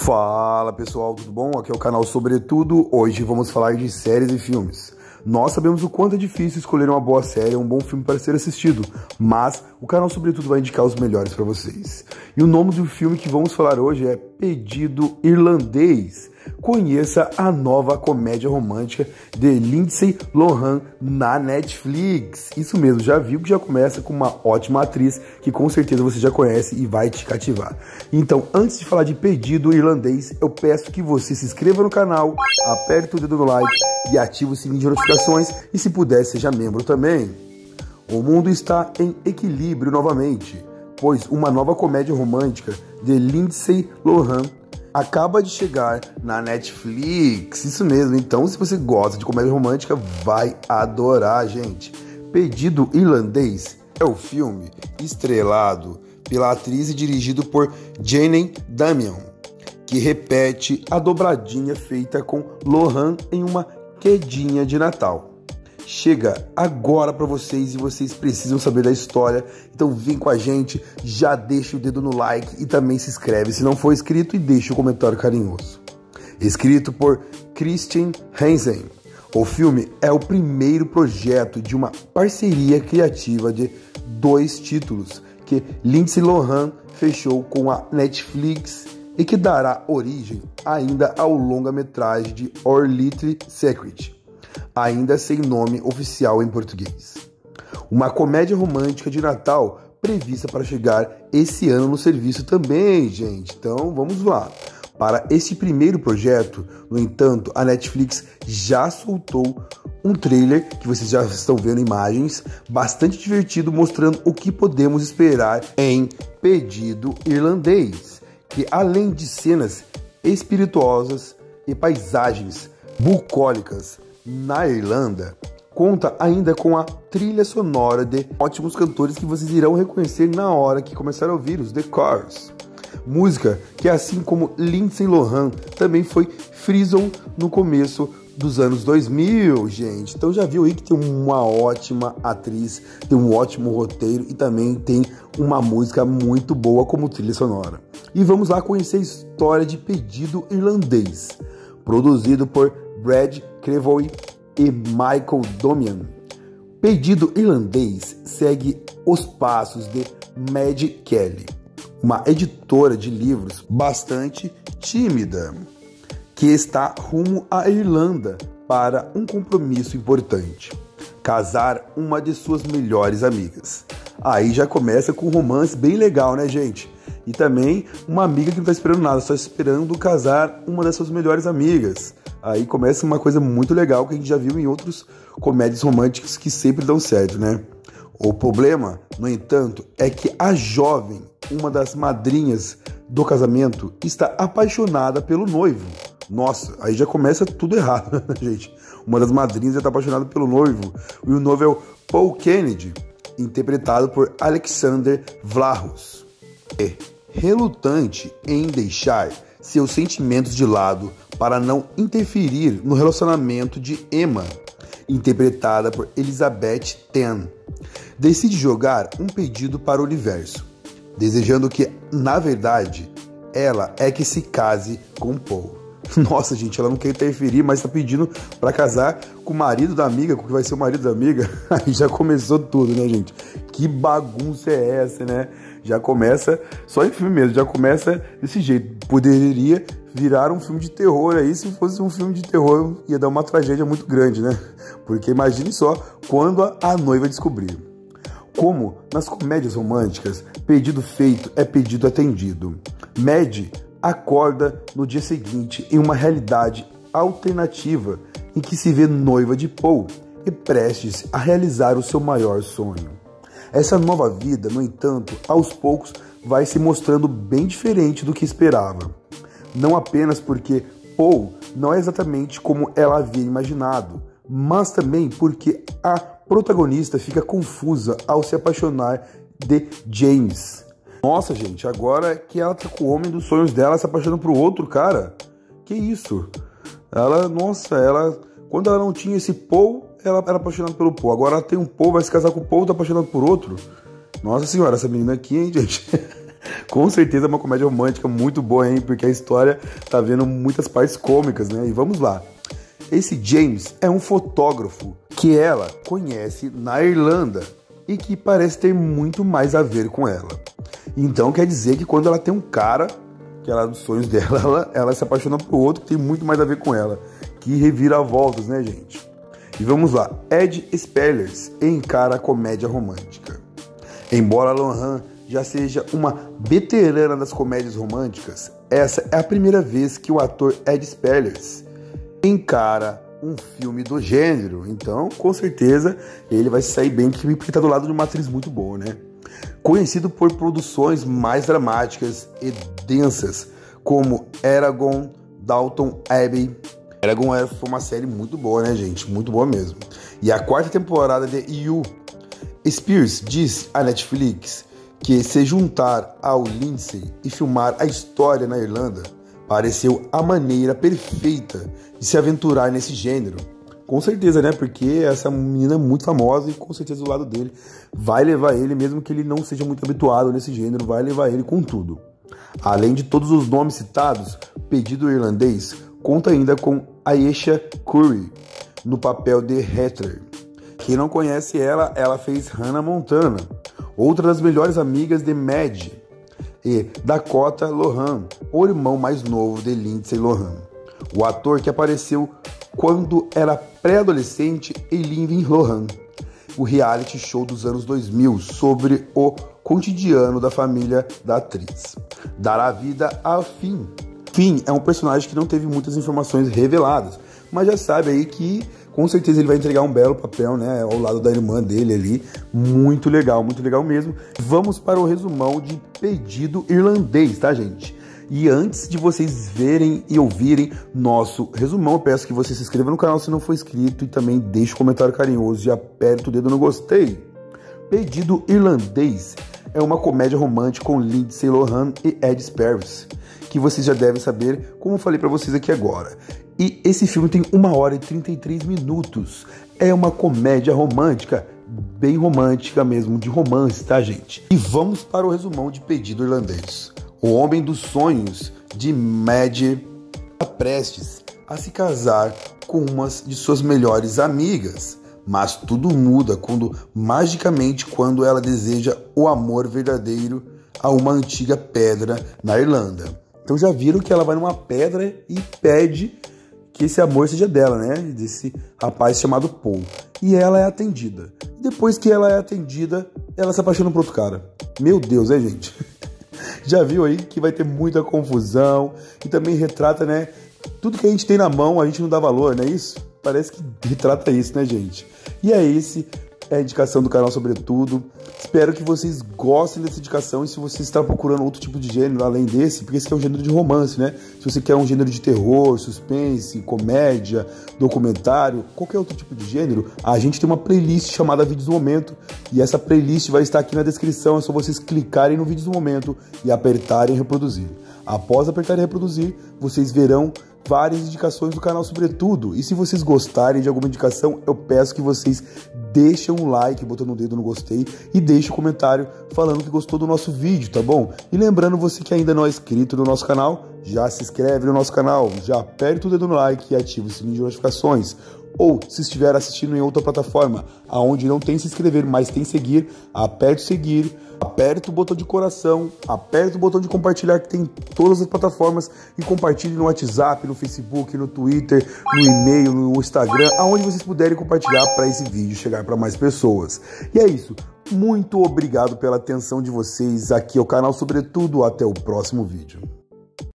Fala pessoal, tudo bom? Aqui é o canal Sobretudo. Hoje vamos falar de séries e filmes. Nós sabemos o quanto é difícil escolher uma boa série ou um bom filme para ser assistido, mas o canal Sobretudo vai indicar os melhores para vocês. E o nome do filme que vamos falar hoje é Pedido Irlandês. Conheça a nova comédia romântica de Lindsay Lohan na Netflix. Isso mesmo, já viu que já começa com uma ótima atriz que com certeza você já conhece e vai te cativar. Então, antes de falar de Pedido Irlandês, eu peço que você se inscreva no canal, aperte o dedo no like e ative o sininho de notificações e, se puder, seja membro também. O mundo está em equilíbrio novamente, pois uma nova comédia romântica de Lindsay Lohan acaba de chegar na Netflix. Isso mesmo, então se você gosta de comédia romântica, vai adorar, gente. Pedido Irlandês é o filme estrelado pela atriz e dirigido por Jane Damian, que repete a dobradinha feita com Lohan em Uma Quedinha de Natal. Chega agora para vocês e vocês precisam saber da história, então vem com a gente, já deixa o dedo no like e também se inscreve se não for inscrito e deixa o comentário carinhoso. Escrito por Christian Hansen, o filme é o primeiro projeto de uma parceria criativa de 2 títulos que Lindsay Lohan fechou com a Netflix e que dará origem ainda ao longa-metragem de Our Little Secret, ainda sem nome oficial em português. Uma comédia romântica de Natal prevista para chegar esse ano no serviço também, gente. Então vamos lá. Para esse primeiro projeto, no entanto, a Netflix já soltou um trailer, que vocês já estão vendo imagens, bastante divertido, mostrando o que podemos esperar em Pedido Irlandês, que além de cenas espirituosas e paisagens bucólicas na Irlanda, conta ainda com a trilha sonora de ótimos cantores que vocês irão reconhecer na hora que começar a ouvir, os The Cars. Música que, assim como Lindsay Lohan, também foi frisson no começo dos anos 2000, gente. Então já viu aí que tem uma ótima atriz, tem um ótimo roteiro e também tem uma música muito boa como trilha sonora. E vamos lá conhecer a história de Pedido Irlandês, produzido por Brad Crevoy e Michael Domian. Pedido Irlandês segue os passos de Mad Kelly, uma editora de livros bastante tímida, que está rumo à Irlanda para um compromisso importante: casar uma de suas melhores amigas. Aí já começa com um romance bem legal, né, gente? E também uma amiga que não está esperando nada, só esperando casar uma das suas melhores amigas. Aí começa uma coisa muito legal que a gente já viu em outros comédias românticas que sempre dão certo, né? O problema, no entanto, é que a jovem, uma das madrinhas do casamento, está apaixonada pelo noivo. Nossa, aí já começa tudo errado, gente. Uma das madrinhas já está apaixonada pelo noivo. E o noivo é o Paul Kennedy, interpretado por Alexander Vlahos. É relutante em deixar seus sentimentos de lado para não interferir no relacionamento de Emma, interpretada por Elizabeth Ten, decide jogar um pedido para o universo, desejando que, na verdade, ela é que se case com Paul. Nossa, gente, ela não quer interferir, mas está pedindo para casar com o marido da amiga, com o que vai ser o marido da amiga. Aí já começou tudo, né, gente? Que bagunça é essa, né? Já começa, só em filme mesmo, já começa desse jeito. Poderia virar um filme de terror aí, se fosse um filme de terror, ia dar uma tragédia muito grande, né? Porque imagine só quando a noiva descobrir. Como nas comédias românticas, pedido feito é pedido atendido. Mad acorda no dia seguinte em uma realidade alternativa em que se vê noiva de Paul e prestes a realizar o seu maior sonho. Essa nova vida, no entanto, aos poucos vai se mostrando bem diferente do que esperava. Não apenas porque Paul não é exatamente como ela havia imaginado, mas também porque a protagonista fica confusa ao se apaixonar de James. Nossa, gente, agora que ela tá com o homem dos sonhos dela se apaixonando por outro cara. Que isso? Quando ela não tinha esse Paul, ela era apaixonada pelo Paul. Agora ela tem um Paul, vai se casar com o Paul, tá apaixonado por outro. Nossa senhora, essa menina aqui, hein, gente? Com certeza é uma comédia romântica muito boa, hein? Porque a história tá vendo muitas partes cômicas, né? E vamos lá. Esse James é um fotógrafo que ela conhece na Irlanda e que parece ter muito mais a ver com ela. Então quer dizer que quando ela tem um cara, que ela dos sonhos dela, ela se apaixona por outro que tem muito mais a ver com ela. Que reviravoltas, né, gente? E vamos lá. Ed Spellers encara a comédia romântica. Embora Lohan já seja uma veterana das comédias românticas, essa é a primeira vez que o ator Ed Spellers encara um filme do gênero. Então, com certeza, ele vai sair bem porque está do lado de uma atriz muito boa, né? Conhecido por produções mais dramáticas e densas, como Eragon, Downton Abbey. Eragon foi uma série muito boa, né, gente? Muito boa mesmo. E a quarta temporada de You. Spears diz à Netflix que se juntar ao Lindsay e filmar a história na Irlanda pareceu a maneira perfeita de se aventurar nesse gênero. Com certeza, né? Porque essa menina é muito famosa e com certeza do lado dele vai levar ele, mesmo que ele não seja muito habituado nesse gênero, vai levar ele com tudo. Além de todos os nomes citados, Pedido Irlandês conta ainda com Aisha Curry no papel de Heather. Quem não conhece ela, ela fez Hannah Montana, outra das melhores amigas de Mad, e Dakota Lohan, o irmão mais novo de Lindsay Lohan. O ator que apareceu quando era pré-adolescente em Lindsay Lohan, o reality show dos anos 2000 sobre o cotidiano da família da atriz. Dará vida a Finn. Finn é um personagem que não teve muitas informações reveladas, mas já sabe aí que com certeza ele vai entregar um belo papel, né, ao lado da irmã dele ali. Muito legal mesmo. Vamos para o resumão de Pedido Irlandês, tá, gente? E antes de vocês verem e ouvirem nosso resumão, eu peço que você se inscreva no canal se não for inscrito e também deixe um comentário carinhoso e aperte o dedo no gostei. Pedido Irlandês é uma comédia romântica com Lindsay Lohan e Ed Spellers, que vocês já devem saber, como eu falei pra vocês aqui agora. E esse filme tem 1h e 33 minutos. É uma comédia romântica, bem romântica mesmo, de romance, tá, gente? E vamos para o resumão de Pedido Irlandês. O homem dos sonhos de Mad está prestes a se casar com uma de suas melhores amigas. Mas tudo muda magicamente quando ela deseja o amor verdadeiro a uma antiga pedra na Irlanda. Então já viram que ela vai numa pedra e pede que esse amor seja dela, né? Desse rapaz chamado Paul. E ela é atendida. Depois que ela é atendida, ela se apaixona por outro cara. Meu Deus, gente? Já viu aí que vai ter muita confusão e também retrata, né? Tudo que a gente tem na mão, a gente não dá valor, não é isso? Parece que retrata isso, né, gente? E é a indicação do canal Sobretudo. Espero que vocês gostem dessa indicação e se você está procurando outro tipo de gênero além desse, porque esse aqui é um gênero de romance, né? Se você quer um gênero de terror, suspense, comédia, documentário, qualquer outro tipo de gênero, a gente tem uma playlist chamada Vídeos do Momento e essa playlist vai estar aqui na descrição, é só vocês clicarem no Vídeos do Momento e apertarem reproduzir. Após apertarem reproduzir, vocês verão várias indicações do canal Sobretudo. E se vocês gostarem de alguma indicação, eu peço que vocês deixem um like, botando o dedo no gostei e deixem um comentário falando que gostou do nosso vídeo, tá bom? E lembrando você que ainda não é inscrito no nosso canal, já se inscreve no nosso canal, já aperta o dedo no like e ativa o sininho de notificações. Ou, se estiver assistindo em outra plataforma, aonde não tem se inscrever, mas tem seguir, aperte o seguir, aperta o botão de coração, aperta o botão de compartilhar que tem em todas as plataformas e compartilhe no WhatsApp, no Facebook, no Twitter, no e-mail, no Instagram, aonde vocês puderem compartilhar para esse vídeo chegar para mais pessoas. E é isso. Muito obrigado pela atenção de vocês. Aqui é o canal Sobretudo. Até o próximo vídeo.